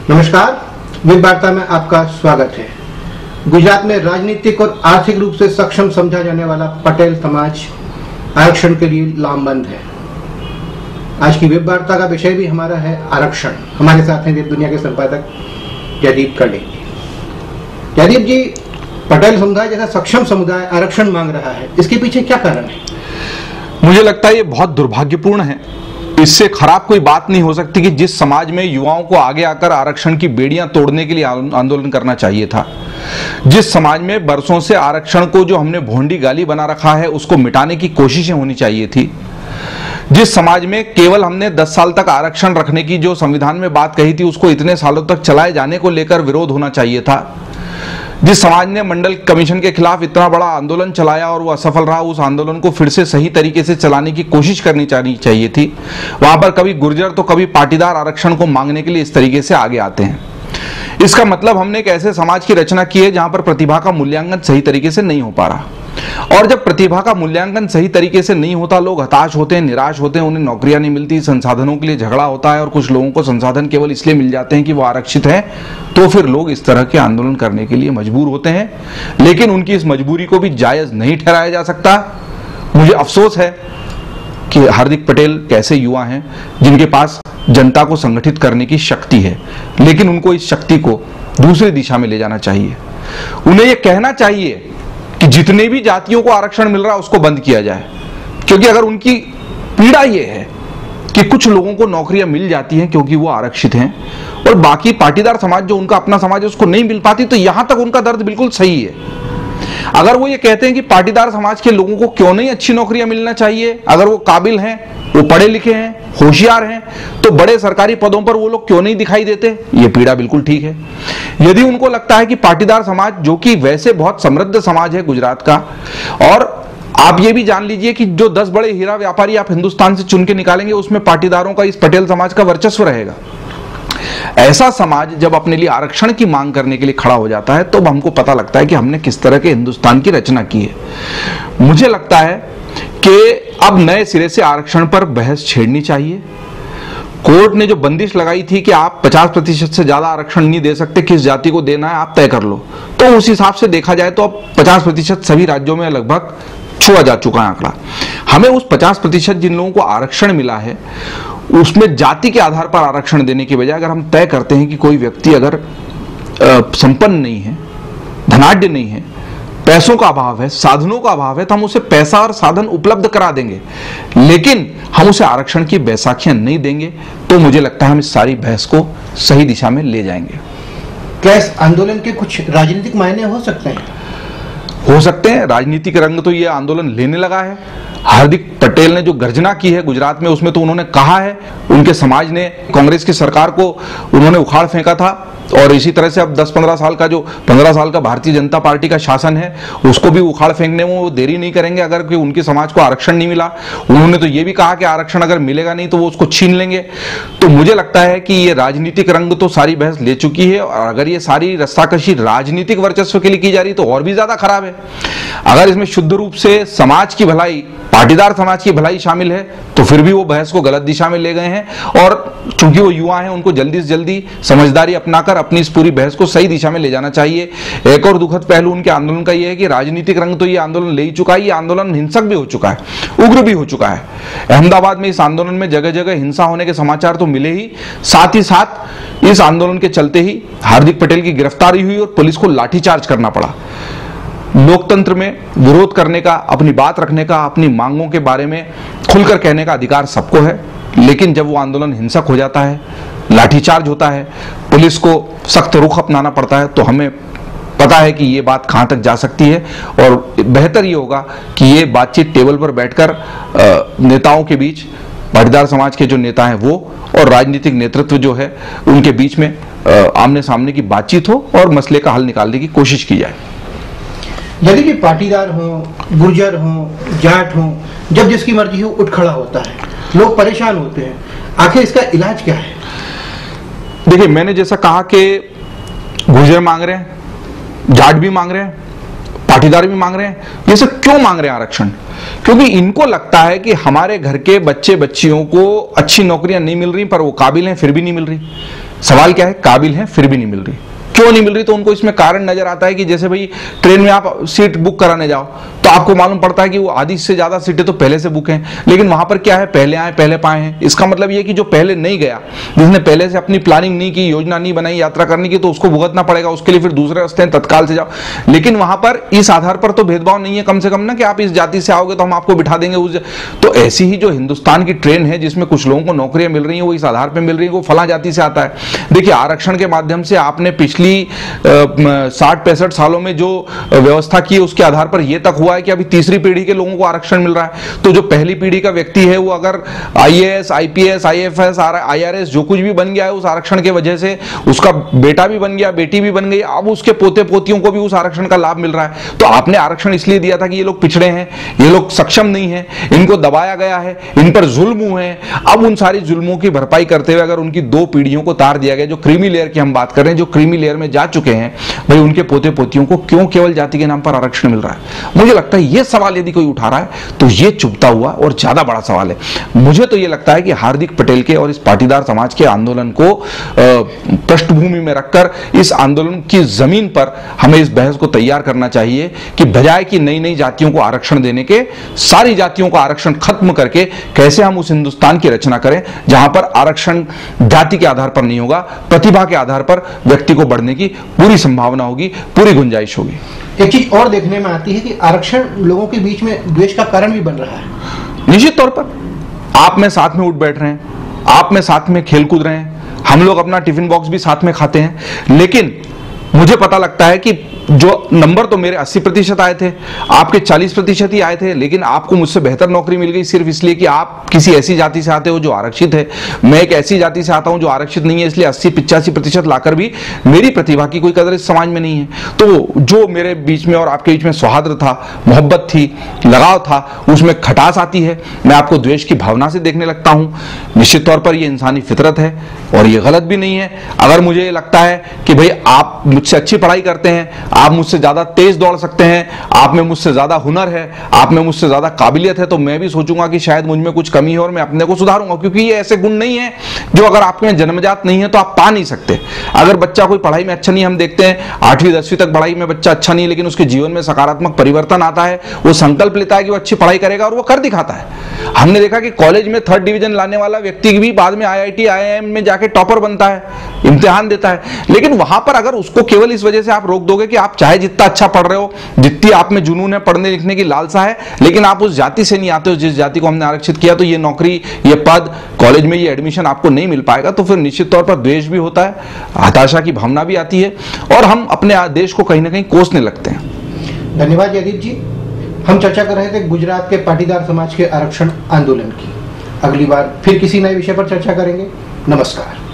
नमस्कार, वेब वार्ता में आपका स्वागत है। गुजरात में राजनीतिक और आर्थिक रूप से सक्षम समझा जाने वाला पटेल समाज आरक्षण के लिए लामबंद है। आज की वेब वार्ता का विषय भी हमारा है आरक्षण। हमारे साथ हैं वेब दुनिया के संपादक जयदीप कर्णी। जयदीप जी, पटेल समुदाय जैसा सक्षम समुदाय आरक्षण मांग रहा है, इसके पीछे क्या कारण है? मुझे लगता है ये बहुत दुर्भाग्यपूर्ण है। इससे खराब कोई बात नहीं हो सकती कि जिस समाज में युवाओं को आगे आकर आरक्षण की बेड़ियां तोड़ने के लिए आंदोलन करना चाहिए था, जिस समाज में बरसों से आरक्षण को जो हमने भोंडी गाली बना रखा है उसको मिटाने की कोशिशें होनी चाहिए थी, जिस समाज में केवल हमने 10 साल तक आरक्षण रखने की जो संविधान में बात कही थी उसको इतने सालों तक चलाए जाने को लेकर विरोध होना चाहिए था, जिस समाज ने मंडल कमीशन के खिलाफ इतना बड़ा आंदोलन चलाया और वो असफल रहा, उस आंदोलन को फिर से सही तरीके से चलाने की कोशिश करनी चाहिए थी। वहां पर कभी गुर्जर तो कभी पाटीदार आरक्षण को मांगने के लिए इस तरीके से आगे आते हैं। इसका मतलब हमने एक ऐसे समाज की रचना की है जहां पर प्रतिभा का मूल्यांकन सही तरीके से नहीं हो पा रहा, और जब प्रतिभा का मूल्यांकन सही तरीके से नहीं होता, लोग हताश होते हैं, निराश होते हैं, उन्हें नौकरियां नहीं मिलती, संसाधनों के लिए झगड़ा होता है और कुछ लोगों को संसाधन केवल इसलिए मिल जाते हैं कि वो आरक्षित हैं, तो फिर लोग इस तरह के आंदोलन करने के लिए मजबूर होते हैं। लेकिन उनकी इस मजबूरी को भी जायज नहीं ठहराया जा सकता। मुझे अफसोस है कि हार्दिक पटेल कैसे युवा हैं जिनके पास जनता को संगठित करने की शक्ति है, लेकिन उनको इस शक्ति को दूसरी दिशा में ले जाना चाहिए। उन्हें यह कहना चाहिए कि जितने भी जातियों को आरक्षण मिल रहा है उसको बंद किया जाए, क्योंकि अगर उनकी पीड़ा यह है कि कुछ लोगों को नौकरियां मिल जाती हैं क्योंकि वो आरक्षित हैं और बाकी पाटीदार समाज जो उनका अपना समाज है उसको नहीं मिल पाती, तो यहां तक उनका दर्द बिल्कुल सही है। अगर वो ये कहते हैं कि पाटीदार समाज के लोगों को क्यों नहीं अच्छी नौकरियां मिलना चाहिए, अगर वो काबिल हैं, वो पढ़े लिखे हैं, होशियार हैं, तो बड़े सरकारी पदों पर वो लोग क्यों नहीं दिखाई देते? ये पीड़ा बिल्कुल ठीक है। यदि उनको लगता है कि पाटीदार समाज, जो कि वैसे बहुत समृद्ध समाज है गुजरात का, और आप ये भी जान लीजिए कि जो 10 बड़े हीरा व्यापारी आप हिंदुस्तान से चुन के निकालेंगे उसमें पाटीदारों का, इस पटेल समाज का वर्चस्व रहेगा। ऐसा समाज जब अपने लिए आरक्षण की मांग करने के लिए खड़ा हो जाता है तो हमको पता लगता है कि हमने किस तरह के हिंदुस्तान की रचना की है। मुझे लगता है कि अब नए सिरे से आरक्षण पर बहस छेड़नी चाहिए। कोर्ट ने जो बंदिश लगाई थी कि आप 50% से ज्यादा आरक्षण नहीं दे सकते, किस जाति को देना है आप तय कर लो, तो उस हिसाब से देखा जाए तो अब 50% सभी राज्यों में लगभग छुआ जा चुका है आंकड़ा। हमें उस 50% जिन लोगों को आरक्षण मिला है उसमें जाति के आधार पर आरक्षण देने की बजाय अगर हम तय करते हैं कि कोई व्यक्ति अगर संपन्न नहीं है, धनाढ्य नहीं है, पैसों का अभाव है, साधनों का अभाव है, तो हम उसे पैसा और साधन उपलब्ध करा देंगे, लेकिन हम उसे आरक्षण की बैसाखियां नहीं देंगे, तो मुझे लगता है हम इस सारी बहस को सही दिशा में ले जाएंगे। क्या इस आंदोलन के कुछ राजनीतिक मायने हो सकते हैं? हो सकते हैं। राजनीतिक रंग तो ये आंदोलन लेने लगा है। हार्दिक पटेल ने जो गर्जना की है गुजरात में, उसमें तो उन्होंने कहा है उनके समाज ने कांग्रेस की सरकार को उन्होंने उखाड़ फेंका था, और इसी तरह से अब 10-15 साल का, जो 15 साल का भारतीय जनता पार्टी का शासन है उसको भी उखाड़ फेंकने में वो देरी नहीं करेंगे अगर कि उनके समाज को आरक्षण नहीं मिला। उन्होंने तो ये भी कहा कि आरक्षण अगर मिलेगा नहीं तो वो उसको छीन लेंगे। तो मुझे लगता है कि ये राजनीतिक रंग तो सारी बहस ले चुकी है, और अगर ये सारी रस्साकशी राजनीतिक वर्चस्व के लिए की जा रही तो और भी ज्यादा खराब है। अगर इसमें शुद्ध रूप से समाज की भलाई, पाटीदार समाज की भलाई शामिल है तो फिर भी वो बहस को गलत दिशा में ले गए हैं, और चूंकि वो युवा हैं उनको जल्दी से जल्दी समझदारी अपनाकर अपनी इस पूरी बहस को सही दिशा में ले जाना चाहिए। एक और दुखद पहलू उनके आंदोलन का यह है कि राजनीतिक रंग तो ये आंदोलन ले ही चुका है, ये आंदोलन हिंसक भी हो चुका है, उग्र भी हो चुका है। अहमदाबाद में इस आंदोलन में जगह जगह हिंसा होने के समाचार तो मिले ही, साथ इस आंदोलन के चलते ही हार्दिक पटेल की गिरफ्तारी हुई और पुलिस को लाठीचार्ज करना पड़ा। लोकतंत्र में विरोध करने का, अपनी बात रखने का, अपनी मांगों के बारे में खुलकर कहने का अधिकार सबको है, लेकिन जब वो आंदोलन हिंसक हो जाता है, लाठीचार्ज होता है, पुलिस को सख्त रुख अपनाना पड़ता है, तो हमें पता है कि ये बात कहां तक जा सकती है। और बेहतर ये होगा कि ये बातचीत टेबल पर बैठकर नेताओं के बीच, पाटीदार समाज के जो नेता हैं वो और राजनीतिक नेतृत्व जो है उनके बीच में आमने सामने की बातचीत हो और मसले का हल निकालने की कोशिश की जाए। यदि कि पाटीदार हो, गुर्जर हो, जाट हो, जब जिसकी मर्जी हो उठ खड़ा होता है, लोग परेशान होते हैं, आखिर इसका इलाज क्या है? देखिए, मैंने जैसा कहा कि गुर्जर मांग रहे हैं, जाट भी मांग रहे हैं, पाटीदार भी मांग रहे हैं। ये सब क्यों मांग रहे हैं आरक्षण? क्योंकि इनको लगता है कि हमारे घर के बच्चे बच्चियों को अच्छी नौकरियां नहीं मिल रही, पर वो काबिल हैं फिर भी नहीं मिल रही। सवाल क्या है, काबिल हैं फिर भी नहीं मिल रही। क्यों नहीं मिल रही? तो उनको इसमें कारण नजर आता है कि जैसे भाई ट्रेन में आप सीट बुक कराने जाओ तो आपको मालूम पड़ता है कि वो आधी से ज्यादा सीटें तो पहले से बुक हैं, लेकिन वहां पर क्या है, पहले आए पहले पाए हैं। इसका मतलब ये कि जो पहले नहीं गया, जिसने पहले से अपनी प्लानिंग नहीं की, योजना नहीं बनाई यात्रा करने की, तो उसको भुगतना पड़ेगा, उसके लिए फिर दूसरे रास्ते हैं, तत्काल से जाओ। लेकिन वहां पर इस आधार पर तो भेदभाव नहीं है कम से कम ना, कि आप इस जाति से आओगे तो हम आपको बिठा देंगे उस। तो ऐसी ही जो हिंदुस्तान की ट्रेन है जिसमें कुछ लोगों को नौकरियां मिल रही हैं, वो इस आधार पर मिल रही है वो फला जाति से आता है। देखिए, आरक्षण के माध्यम से आपने पिछली 60-65 सालों में जो व्यवस्था की है उसके आधार पर यह तक हुआ है कि अभी तीसरी पीढ़ी के लोगों को आरक्षण मिल रहा है। तो जो पहली पीढ़ी का व्यक्ति है वो अगर आईएएस, आईपीएस, आईएफएस, आईआरएस जो कुछ भी बन गया है उस आरक्षण के वजह से, उसका बेटा भी बन गया, बेटी भी बन गई, अब उसके पोते पोतियों को भी उस आरक्षण का लाभ मिल रहा है। तो आपने आरक्षण इसलिए दिया था कि ये लोग पिछड़े हैं, ये लोग सक्षम नहीं है, इनको दबाया गया है, इन पर जुल्म हुए हैं। अब उन सारी जुल्मों की भरपाई करते हुए अगर उनकी 2 पीढ़ियों को तार दिया गया, जो क्रीमी लेयर की हम बात कर रहे हैं, जो क्रीमी लेयर में जा चुके हैं भाई, उनके पोते पोतियों को क्यों केवल जाति के नाम पर आरक्षण मिल रहा है? मुझे लगता है यह सवाल यदि कोई उठा रहा है तो यह चुभता हुआ और ज्यादा बड़ा सवाल है। मुझे तो यह लगता है कि हार्दिक पटेल के और इस पाटीदार समाज के आंदोलन को पृष्ठभूमि में रखकर इस आंदोलन की जमीन पर हमें इस बहस को तैयार करना चाहिए कि बजाय कि नई नई जातियों को आरक्षण देने के, सारी जातियों का आरक्षण खत्म करके कैसे हम उस हिंदुस्तान की रचना करें जहां पर आरक्षण जाति के आधार पर नहीं होगा, प्रतिभा के आधार पर व्यक्ति को बढ़ने की पूरी संभावना होगी, पूरी गुंजाइश होगी। एक चीज और देखने में आती है कि आरक्षण लोगों के बीच में द्वेष का कारण भी बन रहा है। निश्चित तौर पर आप में साथ में उठ बैठ रहे हैं, आप में साथ में खेल कूद रहे हैं, हम लोग अपना टिफिन बॉक्स भी साथ में खाते हैं, लेकिन मुझे पता लगता है कि जो नंबर तो मेरे 80% आए थे, आपके 40% ही आए थे, लेकिन आपको मुझसे बेहतर नौकरी मिल गई सिर्फ इसलिए कि आप किसी ऐसी जाति से आते हो जो आरक्षित है। मैं एक ऐसी जाति से आता हूं जो आरक्षित नहीं है, इसलिए 80-85% लाकर भी मेरी प्रतिभा की कोई कदर इस समाज में नहीं है। तो जो मेरे बीच में और आपके बीच में सौहार्द था, मोहब्बत थी, लगाव था, उसमें खटास आती है, मैं आपको द्वेष की भावना से देखने लगता हूं। निश्चित तौर पर यह इंसानी फितरत है और यह गलत भी नहीं है। अगर मुझे लगता है कि भाई आप मुझसे अच्छी पढ़ाई करते हैं, आप मुझसे ज्यादा तेज दौड़ सकते हैं, आप में मुझसे ज्यादा हुनर है, आप में मुझसे ज्यादा काबिलियत है, तो मैं भी सोचूंगा कि शायद मुझ में कुछ कमी है और मैं अपने को सुधारूंगा, क्योंकि ये ऐसे गुण नहीं है जो अगर आप में जन्मजात नहीं है तो आप पा नहीं सकते। अगर बच्चा कोई पढ़ाई में अच्छा नहीं, हम देखते हैं 8वीं 10वीं तक पढ़ाई में बच्चा अच्छा नहीं, लेकिन उसके जीवन में सकारात्मक परिवर्तन आता है, वो संकल्प लेता है कि वो अच्छी पढ़ाई करेगा और वो कर दिखाता है। हमने देखा कि कॉलेज में 3rd डिवीजन लाने वाला व्यक्ति भी बाद में IIT IIM में जाके टॉपर बनता है, इम्तिहान देता है। लेकिन वहां पर अगर उसको केवल इस वजह से आप रोक दोगे कि आप चाहे जितना अच्छा पढ़ रहे हो, जितनी आप में जुनून है, पढ़ने लिखने की लालसा है, लेकिन आप उस जाति से नहीं आते हो जिस जाति को हमने आरक्षित किया, तो ये नौकरी, ये पद, कॉलेज में ये एडमिशन आपको नहीं मिल पाएगा। तो फिर निश्चित तौर पर द्वेष भी होता है, हताशा की भावना भी आती है और हम अपने देश को कहीं ना कहीं कोसने लगते हैं। धन्यवाद जयदीप जी। हम चर्चा कर रहे थे गुजरात के पाटीदार समाज के आरक्षण आंदोलन की। अगली बार फिर किसी नए विषय पर चर्चा करेंगे। नमस्कार।